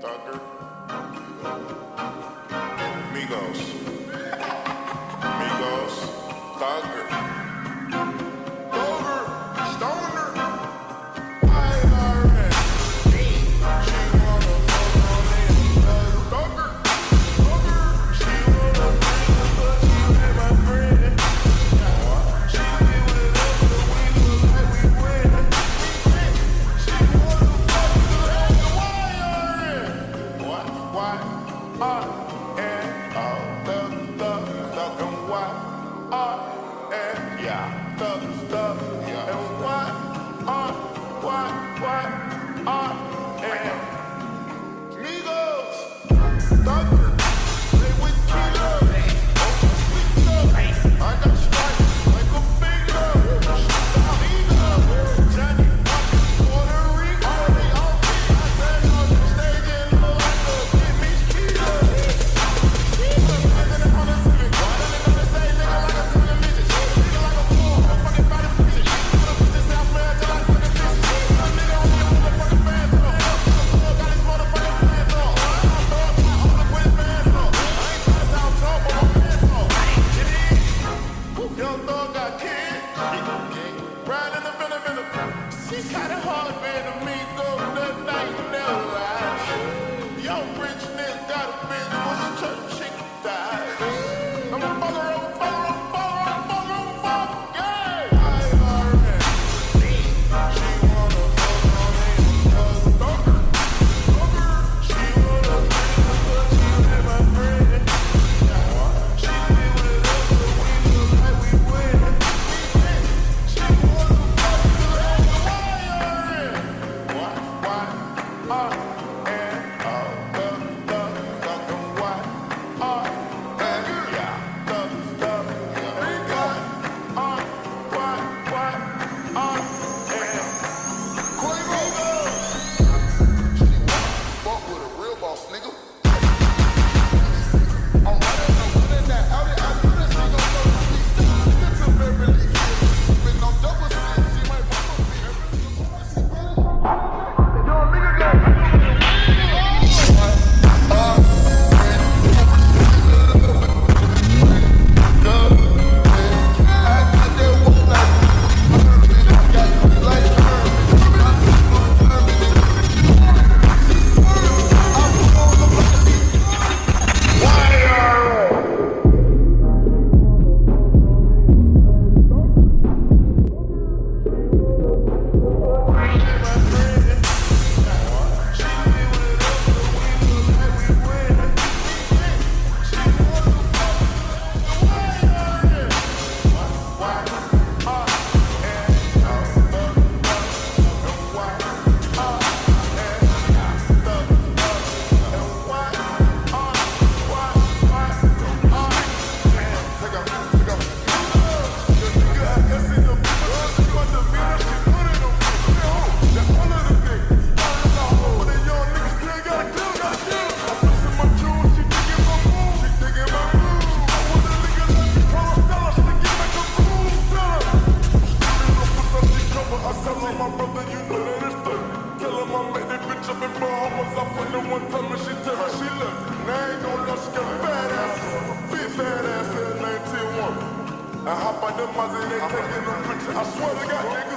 Thugga, MIGOS, MIGOS, Thugga, Stoner, YRN. She wanna fuck on it, Thugga, she wanna bring it, but she ain't my friend. She be with us, but we look like we win. She wanna fuck with the YRN. What? YRN, Thugga, YRN, yeah, Thugga, yeah, and YRN, MIGOS, Thugga, they with kilo, Ocho, I got stripes like a bingo, Johnny-fucking-Puerto Rico, they all I stand on the stage and look like a Meech kilo. Honda Civic, riding on the stage looking like a ton of midget, looking like a fool, I'm fucking body frigid. Put up with this South man till I fucking fix it. My nigga on my motherfucking bands on. Got his motherfucking plans on. I'm gonna put his bands on. I ain't trying to sound tough, but my pants on. Get in. Young Thug got kid. Riding in the venom. She's kinda hard being a Migo. That night you never lie. Young rich nigga got a bitch for the church chick died. I'm a fucker, yeah. YRN. She wanna fuck on it, Thugga. She wanna bring it, but she ain't my friend. She be with us, but we look like we win. She wanna fuck with the YRN. What? YRN, Thugga, yeah, Thugga, fuck with a real boss, nigga. I'm running that out I knew that she gon' go to sleep. Get to Beverly Hills, with no double C, she might fuck with me. Yo, nigga, go. I hop on the Mazda, they taking a picture. I swear to God,